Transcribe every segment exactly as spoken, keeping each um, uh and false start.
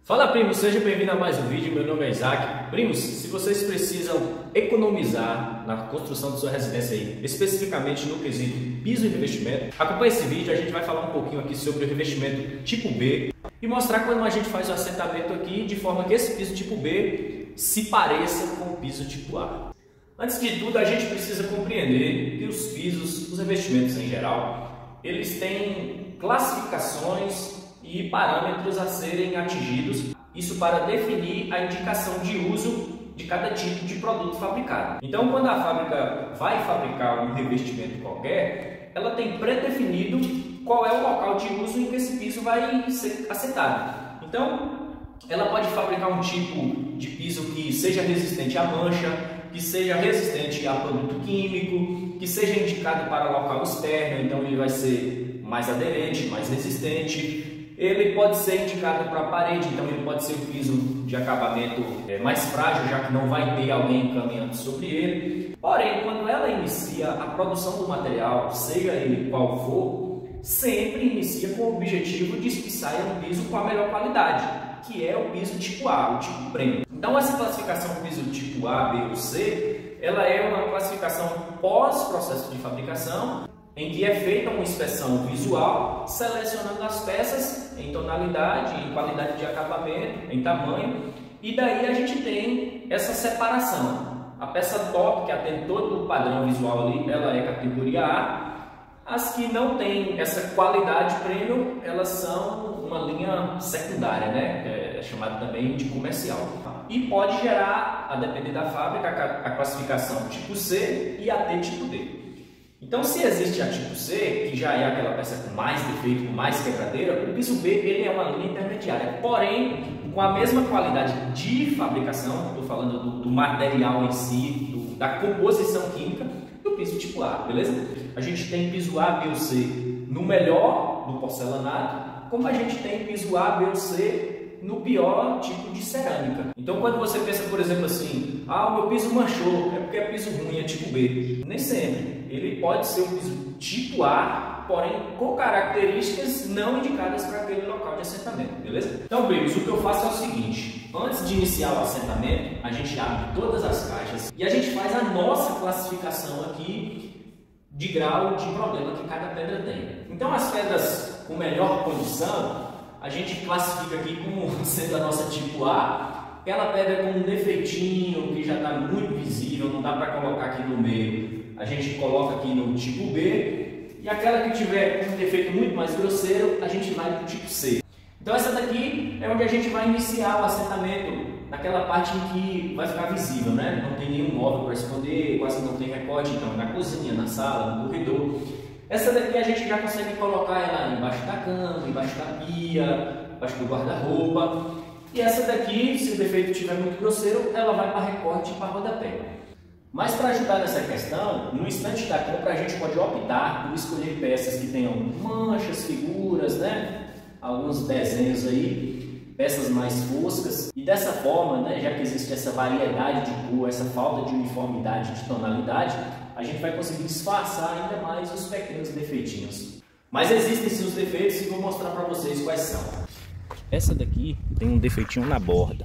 Fala, primos, seja bem-vindo a mais um vídeo. Meu nome é Isaac. Primos, se vocês precisam economizar na construção de sua residência aí, especificamente no quesito piso e revestimento, acompanhe esse vídeo. A gente vai falar um pouquinho aqui sobre o revestimento tipo B e mostrar como a gente faz o assentamento aqui de forma que esse piso tipo B se pareça com o piso tipo A. Antes de tudo, a gente precisa compreender que os pisos, os revestimentos em geral, eles têm classificações e parâmetros a serem atingidos, isso para definir a indicação de uso de cada tipo de produto fabricado. Então, quando a fábrica vai fabricar um revestimento qualquer, ela tem predefinido qual é o local de uso em que esse piso vai ser assentado. Então, ela pode fabricar um tipo de piso que seja resistente à mancha, que seja resistente a produto químico, que seja indicado para local externo, então ele vai ser mais aderente, mais resistente. Ele pode ser indicado para a parede, então ele pode ser um piso de acabamento é, mais frágil, já que não vai ter alguém caminhando sobre ele. Porém, quando ela inicia a produção do material, seja ele qual for, sempre inicia com o objetivo de que saia um piso com a melhor qualidade, que é o piso tipo A, o tipo premium. Então, essa classificação piso tipo A, B ou C, ela é uma classificação pós-processo de fabricação, em que é feita uma inspeção visual, selecionando as peças em tonalidade, em qualidade de acabamento, em tamanho, e daí a gente tem essa separação. A peça top, que atende todo o padrão visual ali, ela é categoria A. As que não têm essa qualidade premium, elas são uma linha secundária, né? É chamada também de comercial. E pode gerar, a depender da fábrica, a classificação tipo C e a T tipo D. Então, se existe a tipo C, que já é aquela peça com mais defeito, com mais quebradeira, o piso B ele é uma linha intermediária, porém com a mesma qualidade de fabricação, estou falando do, do material em si, do, da composição química, do piso tipo A, beleza? A gente tem piso A, B ou C no melhor do porcelanato, como a gente tem piso A, B ou C no pior tipo de cerâmica. Então, quando você pensa, por exemplo, assim, ah, o meu piso manchou, é porque é piso ruim, é tipo B. Nem sempre. Ele pode ser um piso tipo A, porém com características não indicadas para aquele local de assentamento, beleza? Então, primos, o que eu faço é o seguinte: antes de iniciar o assentamento, a gente abre todas as caixas e a gente faz a nossa classificação aqui de grau de problema que cada pedra tem. Então, as pedras com melhor condição, a gente classifica aqui como sendo a nossa tipo A, aquela pedra com um defeitinho que já está muito visível, não dá para colocar aqui no meio, a gente coloca aqui no tipo B, e aquela que tiver um defeito muito mais grosseiro, a gente vai para o tipo C. Então essa daqui é onde a gente vai iniciar o assentamento, naquela parte em que vai ficar visível, né? Não tem nenhum móvel para esconder, quase não tem recorte, então na cozinha, na sala, no corredor. Essa daqui a gente já consegue colocar ela embaixo da cama, embaixo da pia, embaixo do guarda-roupa. E essa daqui, se o defeito estiver muito grosseiro, ela vai para recorte e para rodapé. Mas para ajudar nessa questão, no instante da compra a gente pode optar por escolher peças que tenham manchas, figuras, né? Alguns desenhos aí, peças mais foscas. E dessa forma, né, já que existe essa variedade de cor, essa falta de uniformidade de tonalidade, a gente vai conseguir disfarçar ainda mais os pequenos defeitinhos. Mas existem sim os defeitos e vou mostrar para vocês quais são. Essa daqui tem um defeitinho na borda.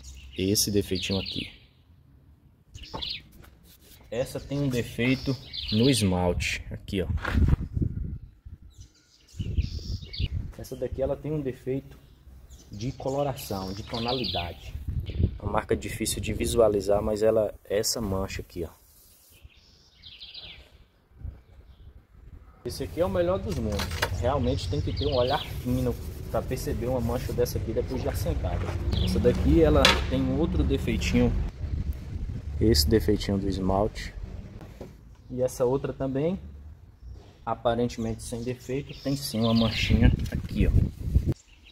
Esse defeitinho aqui. Essa tem um defeito no esmalte. Aqui, ó. Essa daqui ela tem um defeito de coloração, de tonalidade. Uma marca difícil de visualizar, mas ela é essa mancha aqui, ó. Esse aqui é o melhor dos mundos. Realmente tem que ter um olhar fino para perceber uma mancha dessa aqui depois de assentada. Essa daqui ela tem outro defeitinho, esse defeitinho do esmalte. E essa outra também, aparentemente sem defeito, tem sim uma manchinha aqui, ó.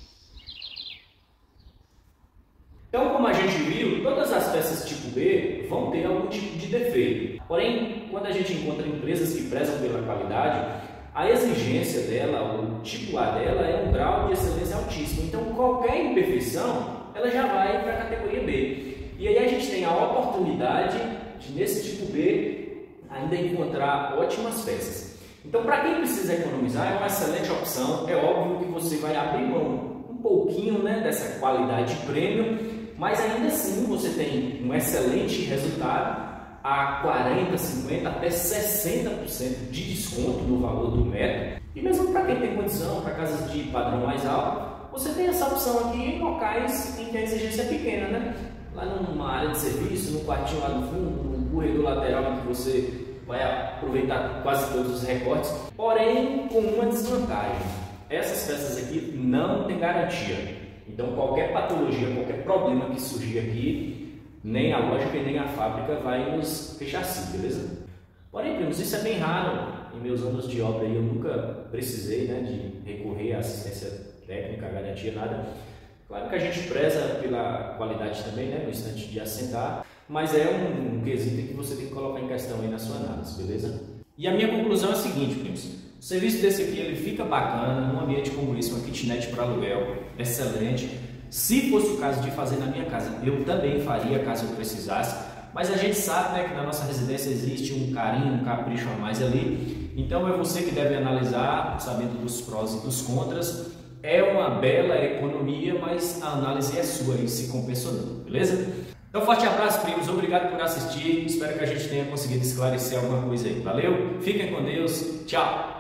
Então, como a gente viu, todas as peças tipo B vão ter algum tipo de defeito. Porém, quando a gente encontra empresas que prezam pela qualidade, a exigência dela, o tipo A dela, é um grau de excelência altíssimo. Então, qualquer imperfeição, ela já vai para a categoria B. E aí a gente tem a oportunidade de, nesse tipo B, ainda encontrar ótimas peças. Então, para quem precisa economizar, é uma excelente opção. É óbvio que você vai abrir mão um pouquinho, né, dessa qualidade premium, mas ainda assim você tem um excelente resultado a quarenta, cinquenta, até sessenta por cento de desconto no valor do metro. E mesmo para quem tem condição, para casas de padrão mais alto, você tem essa opção aqui em locais em que a exigência é pequena, né? Lá numa área de serviço, num quartinho lá no fundo, num corredor lateral em que você vai aproveitar quase todos os recortes, porém com uma desvantagem: essas peças aqui não tem garantia. Então qualquer patologia, qualquer problema que surgir aqui, nem a lógica e nem a fábrica vai nos fechar assim, beleza? Porém, primos, isso é bem raro. Em meus anos de obra eu nunca precisei, né, de recorrer à assistência técnica, à garantia, nada. Claro que a gente preza pela qualidade também, né, no instante de assentar, mas é um, um quesito que você tem que colocar em questão aí na sua análise, beleza? E a minha conclusão é a seguinte, primos: o serviço desse aqui ele fica bacana num ambiente como esse, uma kitnet para aluguel, excelente. Se fosse o caso de fazer na minha casa, eu também faria caso eu precisasse, mas a gente sabe, né, que na nossa residência existe um carinho, um capricho a mais ali, então é você que deve analisar, sabendo dos prós e dos contras. É uma bela economia, mas a análise é sua e se compensa ou não, beleza? Então, forte abraço, primos, obrigado por assistir, espero que a gente tenha conseguido esclarecer alguma coisa aí, valeu? Fiquem com Deus, tchau!